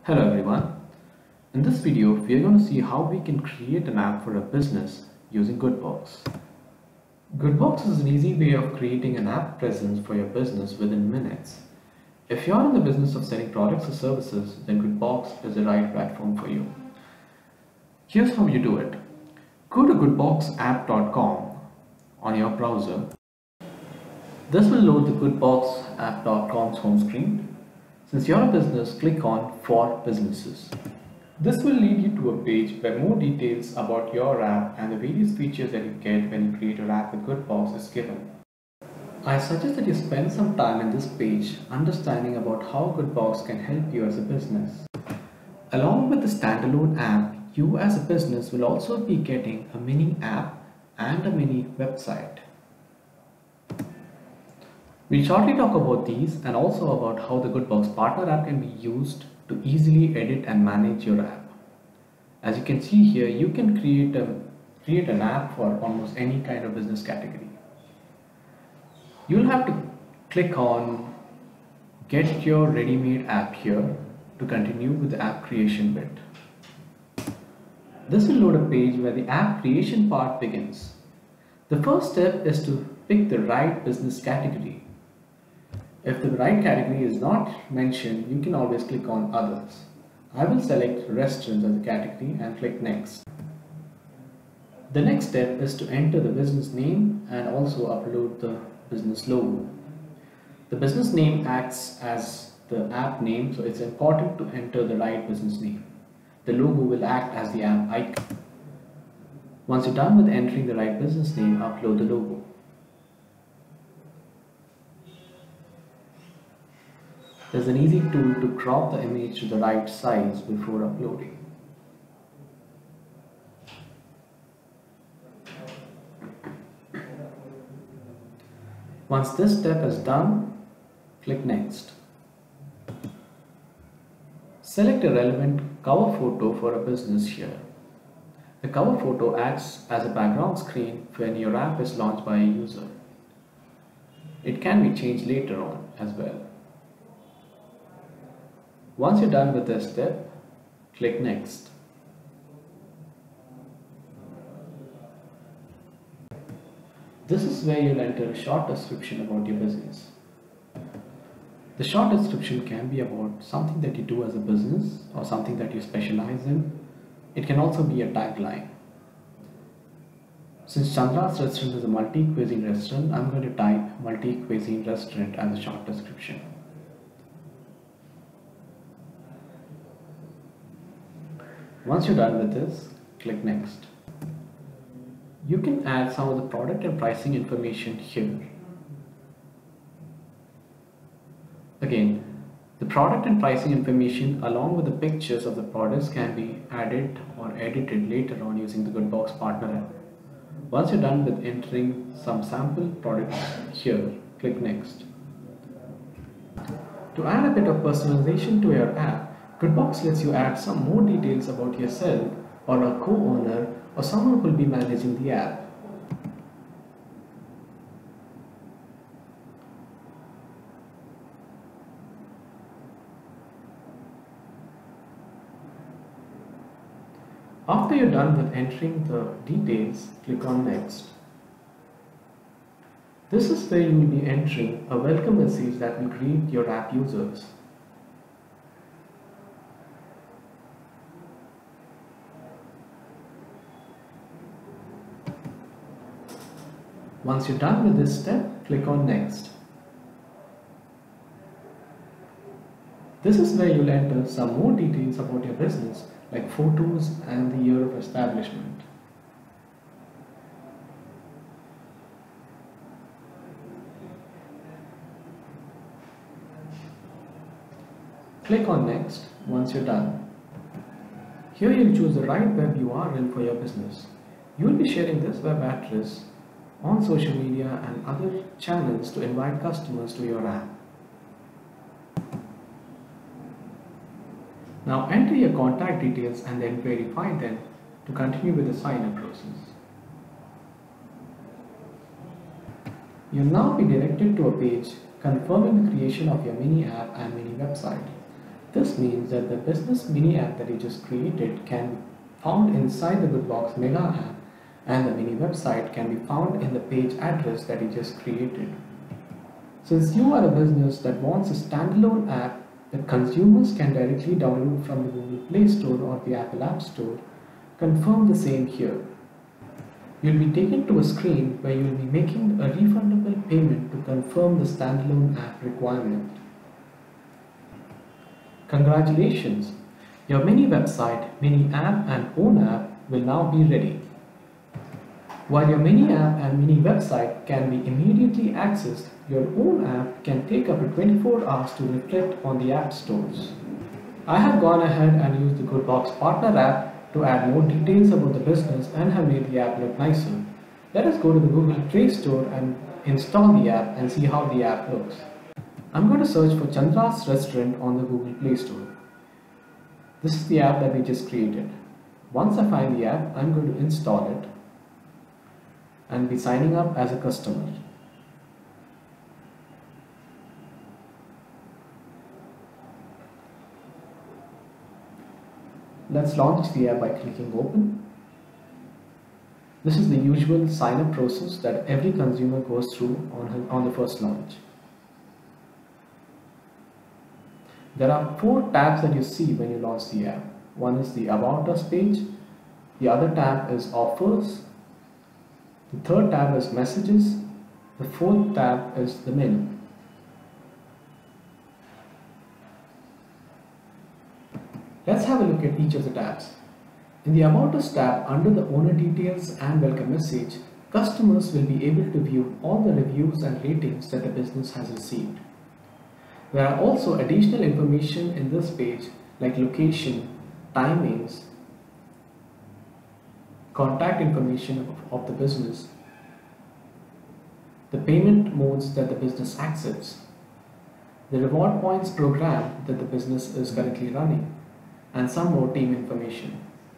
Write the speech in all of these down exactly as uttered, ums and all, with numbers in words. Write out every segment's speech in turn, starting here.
Hello everyone. In this video, we are going to see how we can create an app for a business using Goodbox. Goodbox is an easy way of creating an app presence for your business within minutes. If you're in the business of selling products or services, then Goodbox is the right platform for you. Here's how you do it. Go to goodbox app dot com on your browser. This will load the goodbox app dot com's home screen. Since you're a business, click on For Businesses. This will lead you to a page where more details about your app and the various features that you get when you create your app with Goodbox is given. I suggest that you spend some time in this page understanding about how Goodbox can help you as a business. Along with the standalone app, you as a business will also be getting a mini app and a mini website. We'll shortly talk about these and also about how the Goodbox Partner app can be used to easily edit and manage your app. As you can see here, you can create, a, create an app for almost any kind of business category. You'll have to click on Get Your Ready-Made App here to continue with the app creation bit. This will load a page where the app creation part begins. The first step is to pick the right business category. If the right category is not mentioned, you can always click on Others. I will select Restaurants as a category and click Next. The next step is to enter the business name and also upload the business logo. The business name acts as the app name, so it's important to enter the right business name. The logo will act as the app icon. Once you're done with entering the right business name, upload the logo. There's an easy tool to crop the image to the right size before uploading. Once this step is done, click Next. Select a relevant cover photo for a business here. The cover photo acts as a background screen when your app is launched by a user. It can be changed later on as well. Once you're done with this step, click Next. This is where you'll enter a short description about your business. The short description can be about something that you do as a business or something that you specialize in. It can also be a tagline. Since Chandra's Restaurant is a multi-cuisine restaurant, I'm going to type multi-cuisine restaurant as a short description. Once you're done with this, click Next. You can add some of the product and pricing information here. Again, the product and pricing information along with the pictures of the products can be added or edited later on using the Goodbox Partner app. Once you're done with entering some sample products here, click Next. To add a bit of personalization to your app, Goodbox lets you add some more details about yourself or a co-owner or someone who will be managing the app. After you're done with entering the details, click on Next. This is where you will be entering a welcome message that will greet your app users. Once you're done with this step, click on Next. This is where you'll enter some more details about your business, like photos and the year of establishment. Click on Next once you're done. Here you'll choose the right web U R L for your business. You'll be sharing this web address on social media and other channels to invite customers to your app. Now enter your contact details and then verify them to continue with the sign-up process. You'll now be directed to a page confirming the creation of your mini app and mini website. This means that the business mini app that you just created can be found inside the GoodBox Mega app, and the mini website can be found in the page address that you just created. Since you are a business that wants a standalone app that consumers can directly download from the Google Play Store or the Apple App Store, confirm the same here. You'll be taken to a screen where you'll be making a refundable payment to confirm the standalone app requirement. Congratulations! Your mini website, mini app and own app will now be ready. While your mini app and mini website can be immediately accessed, your own app can take up to twenty-four hours to reflect on the app stores. I have gone ahead and used the GoodBox Partner app to add more details about the business and have made the app look nicer. Let us go to the Google Play Store and install the app and see how the app looks. I'm going to search for Chandra's Restaurant on the Google Play Store. This is the app that we just created. Once I find the app, I'm going to install it and be signing up as a customer. Let's launch the app by clicking open. This is the usual sign-up process that every consumer goes through on, his, on the first launch. There are four tabs that you see when you launch the app. One is the About Us page, the other tab is Offers, the third tab is Messages, the fourth tab is the Menu. Let's have a look at each of the tabs. In the About Us tab, under the owner details and welcome message, customers will be able to view all the reviews and ratings that the business has received. There are also additional information in this page like location, timings, contact information of, of the business, the payment modes that the business accepts, the reward points program that the business is currently running, and some more team information.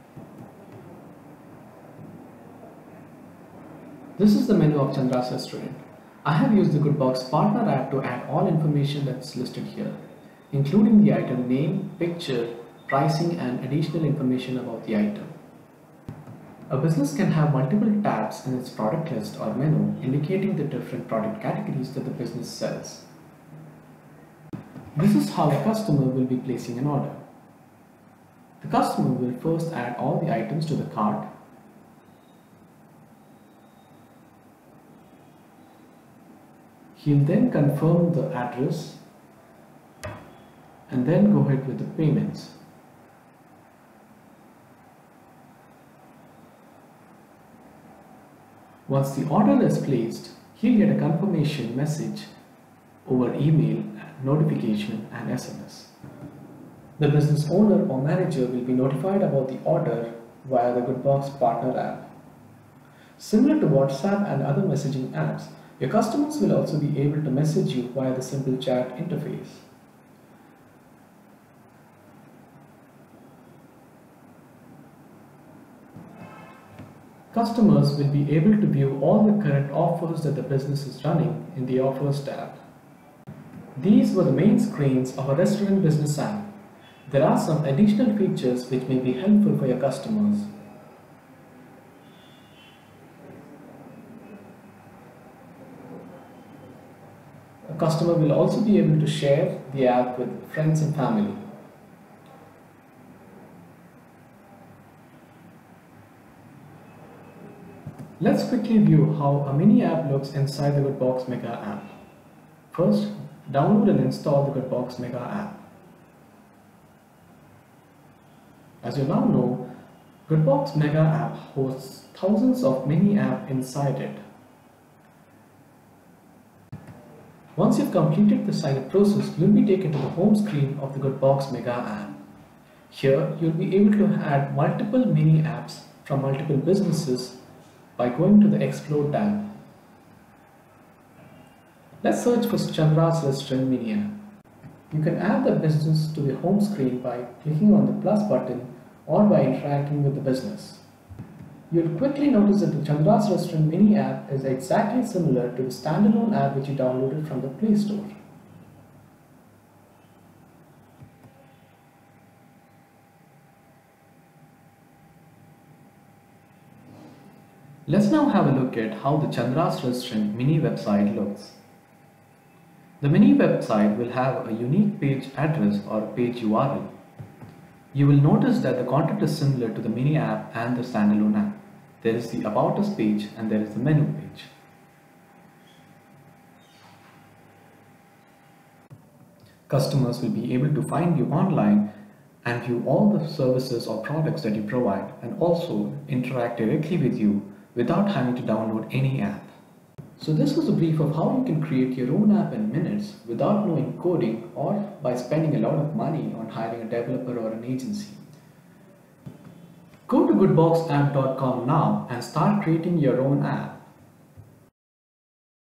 This is the menu of Chandra's Restaurant. I have used the GoodBox Partner app to add all information that's listed here, including the item name, picture, pricing, and additional information about the item. A business can have multiple tabs in its product list or menu, indicating the different product categories that the business sells. This is how a customer will be placing an order. The customer will first add all the items to the cart. He'll then confirm the address and then go ahead with the payments. Once the order is placed, he'll get a confirmation message over email, notification, and S M S. The business owner or manager will be notified about the order via the GoodBox Partner app. Similar to WhatsApp and other messaging apps, your customers will also be able to message you via the simple chat interface. Customers will be able to view all the current offers that the business is running in the Offers tab. These were the main screens of a restaurant business app. There are some additional features which may be helpful for your customers. A customer will also be able to share the app with friends and family. Let's quickly view how a mini app looks inside the GoodBox Mega app. First, download and install the GoodBox Mega app. As you now know, GoodBox Mega app hosts thousands of mini apps inside it. Once you've completed the sign-up process, you'll be taken to the home screen of the GoodBox Mega app. Here, you'll be able to add multiple mini apps from multiple businesses by going to the Explore tab. Let's search for Chandra's Restaurant mini app. You can add the business to the home screen by clicking on the plus button or by interacting with the business. You'll quickly notice that the Chandra's Restaurant mini app is exactly similar to the standalone app which you downloaded from the Play Store. Let's now have a look at how the Chandra's Restaurant mini website looks. The mini website will have a unique page address or page U R L. You will notice that the content is similar to the mini app and the standalone app. There is the About Us page and there is the menu page. Customers will be able to find you online and view all the services or products that you provide and also interact directly with you without having to download any app. So this was a brief of how you can create your own app in minutes without knowing coding or by spending a lot of money on hiring a developer or an agency. Go to good box app dot com now and start creating your own app.